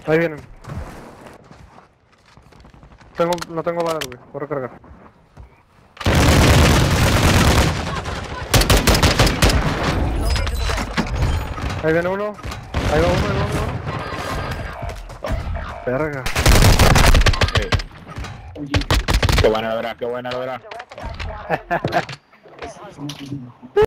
Ahí vienen. No tengo balas, güey. Voy a recargar. Ahí viene uno. Ahí va uno. Verga. Qué buena lograr, qué buena lograr.